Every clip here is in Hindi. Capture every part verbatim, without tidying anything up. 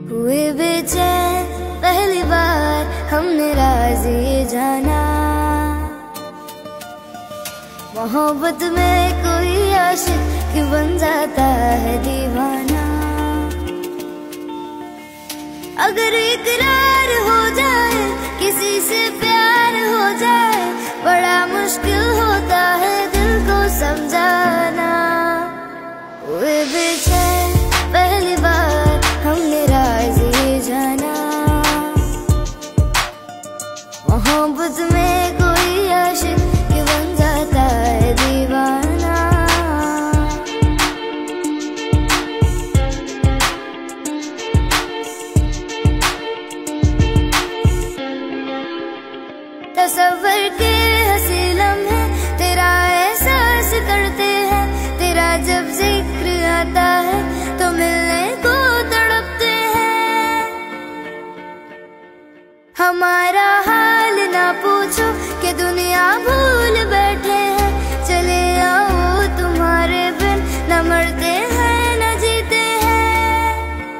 हुए बेचैन पहली बार हमने राज ये जाना, मोहब्बत में कोई आशिक क्यों बन जाता है दीवाना। अगर इकरार हो जाए किसी से प्यार हो जाए, बड़ा मुश्किल होता है दिल को समझाना। हुए बेचैन पहली बार हमने राज ये जाना, मोहब्बत में कोई आशिक क्यों बन जाता है दीवाना। तसव्वुर के हंसी लम्हे तेरा एहसास करते हैं, तेरा जब जिक्र आता है तो मिलने को तड़पते हैं। हमारा हाल ना पूछो कि दुनिया भूल बैठे हैं, चले आओ तुम्हारे बिन न मरते हैं न जीते हैं।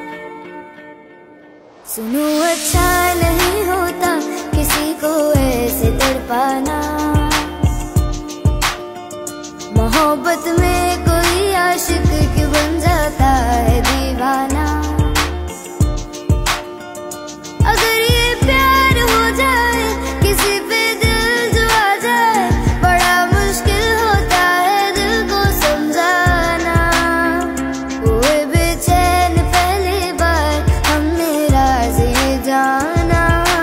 सुनो अच्छा नहीं होता किसी को ऐसे तड़पाना, मोहब्बत में कोई आशिक क्यों बन जाता है दीवाना। अगर ये प्यार हो जाए किसी पे दिल जो आ जाए, बड़ा मुश्किल होता है दिल को समझाना। हुए बेचैन पहली बार हमने राज ये जाना,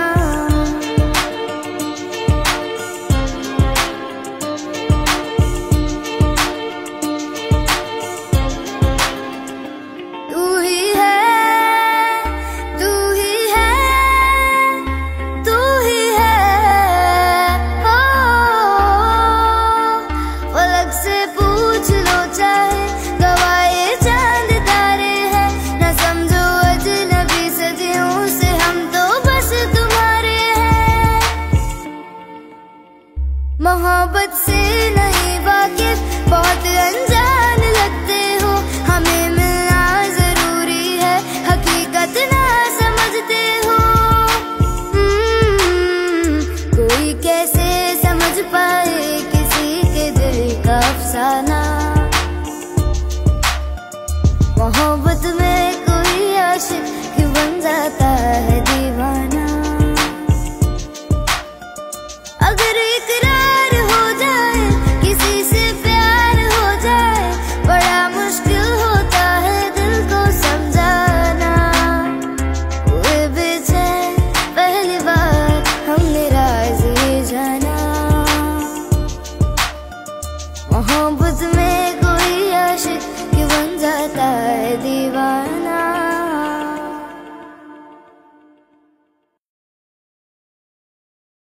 मोहब्बत से नहीं वाकिफ बहुत अनजान लगते हो। हमें मिलना जरूरी है हकीकत ना समझते हो। कोई कैसे समझ पाए किसी के दिल का अफसाना, मोहब्बत में कोई आशिक क्यों बन जाता है दीवाना। अगर इकरार हो जाए किसी से प्यार हो जाए, बड़ा मुश्किल होता है दिल को समझाना। हुए बेचैन पहली बार हमने राज ये जाना, मोहब्बत में कोई आशिक क्यों बन जाता है दीवाना।